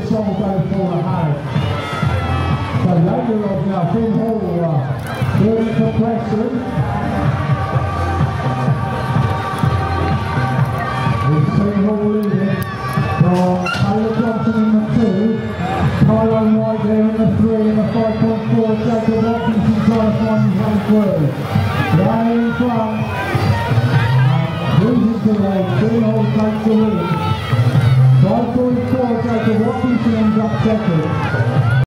this song goes for the house. So later on now, Tim Hall doing for Preston. With Tim Hall leading from Taylor Johnson in the 2, Tyrone White there in the 3, and the 5.4, Jacob Watkinson trying to find his way through. Down in front, and losing to the Tim Hall takes the lead. 5.4, Jacob Watkinson ends up second.